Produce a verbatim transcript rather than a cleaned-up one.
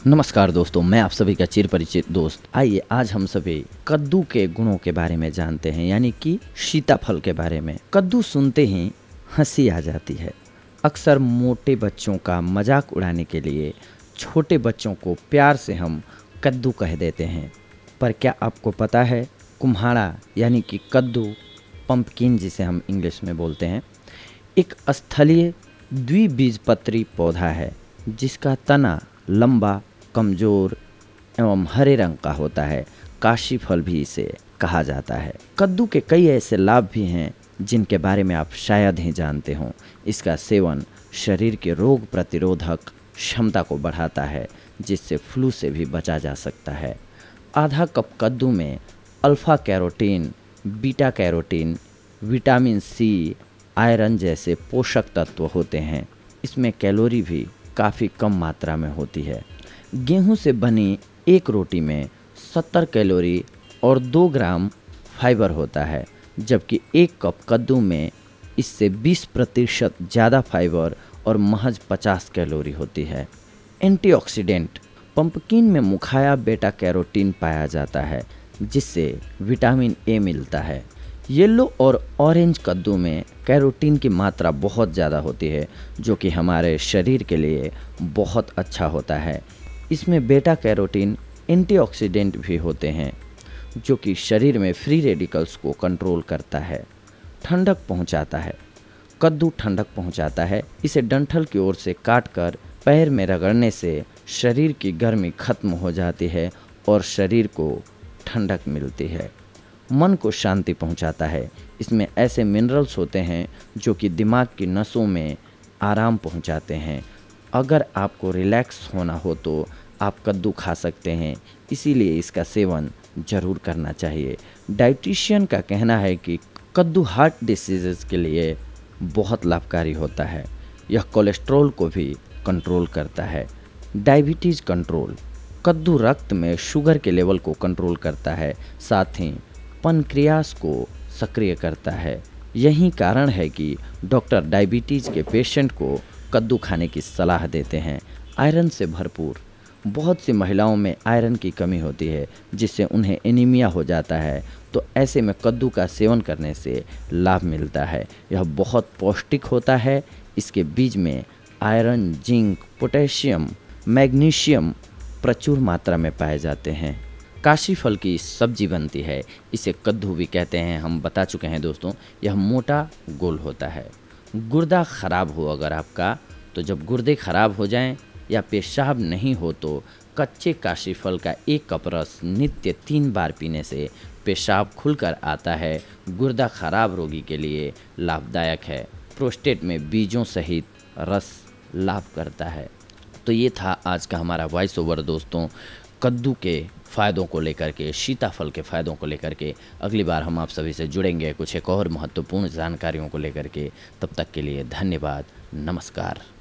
नमस्कार दोस्तों, मैं आप सभी का चिर परिचित दोस्त। आइए आज हम सभी कद्दू के गुणों के बारे में जानते हैं, यानी कि सीताफल के बारे में। कद्दू सुनते ही हंसी आ जाती है। अक्सर मोटे बच्चों का मजाक उड़ाने के लिए छोटे बच्चों को प्यार से हम कद्दू कह देते हैं। पर क्या आपको पता है, कुम्हाड़ा यानी कि कद्दू, पंपकिन जिसे हम इंग्लिश में बोलते हैं, एक स्थलीय द्विबीजपत्री पौधा है जिसका तना लंबा, कमज़ोर एवं हरे रंग का होता है। काशी फल भी इसे कहा जाता है। कद्दू के कई ऐसे लाभ भी हैं जिनके बारे में आप शायद ही जानते हों। इसका सेवन शरीर के रोग प्रतिरोधक क्षमता को बढ़ाता है, जिससे फ्लू से भी बचा जा सकता है। आधा कप कद्दू में alpha carotene, beta carotene, vitamin C, iron जैसे पोषक तत्व होते हैं। इसमें कैलोरी भी काफ़ी कम मात्रा में होती है। गेहूं से बनी एक रोटी में सत्तर कैलोरी और दो ग्राम फाइबर होता है, जबकि एक कप कद्दू में इससे बीस प्रतिशत ज़्यादा फाइबर और महज पचास कैलोरी होती है। एंटीऑक्सीडेंट, पंपकिन में मुखाया बेटा कैरोटीन पाया जाता है, जिससे विटामिन ए मिलता है। येलो और ऑरेंज कद्दू में कैरोटीन की मात्रा बहुत ज़्यादा होती है, जो कि हमारे शरीर के लिए बहुत अच्छा होता है। इसमें बेटा कैरोटीन एंटीऑक्सीडेंट भी होते हैं, जो कि शरीर में फ्री रेडिकल्स को कंट्रोल करता है। ठंडक पहुंचाता है, कद्दू ठंडक पहुंचाता है। इसे डंठल की ओर से काटकर पैर में रगड़ने से शरीर की गर्मी खत्म हो जाती है और शरीर को ठंडक मिलती है। मन को शांति पहुंचाता है। इसमें ऐसे मिनरल्स होते हैं जो कि दिमाग की नसों में आराम पहुंचाते हैं। अगर आपको रिलैक्स होना हो तो आप कद्दू खा सकते हैं, इसीलिए इसका सेवन ज़रूर करना चाहिए। डाइटिशियन का कहना है कि कद्दू हार्ट डिसीज़ के लिए बहुत लाभकारी होता है। यह कोलेस्ट्रॉल को भी कंट्रोल करता है। डायबिटीज़ कंट्रोल, कद्दू रक्त में शुगर के लेवल को कंट्रोल करता है, साथ ही पनक्रियास को सक्रिय करता है। यही कारण है कि डॉक्टर डायबिटीज़ के पेशेंट को कद्दू खाने की सलाह देते हैं। आयरन से भरपूर, बहुत सी महिलाओं में आयरन की कमी होती है, जिससे उन्हें एनीमिया हो जाता है, तो ऐसे में कद्दू का सेवन करने से लाभ मिलता है। यह बहुत पौष्टिक होता है। इसके बीज में आयरन, जिंक, पोटेशियम, मैग्नीशियम प्रचुर मात्रा में पाए जाते हैं। काशी फल की सब्जी बनती है, इसे कद्दू भी कहते हैं, हम बता चुके हैं दोस्तों। यह मोटा गोल होता है। गुर्दा ख़राब हो अगर आपका, तो जब गुर्दे ख़राब हो जाएं या पेशाब नहीं हो तो कच्चे काशी फल का एक कप रस नित्य तीन बार पीने से पेशाब खुलकर आता है। गुर्दा ख़राब रोगी के लिए लाभदायक है। प्रोस्टेट में बीजों सहित रस लाभ करता है। तो ये था आज का हमारा वॉइस ओवर दोस्तों, कद्दू के फ़ायदों को लेकर के, सीताफल के फ़ायदों को लेकर के। अगली बार हम आप सभी से जुड़ेंगे कुछ एक और महत्वपूर्ण जानकारियों को लेकर के। तब तक के लिए धन्यवाद, नमस्कार।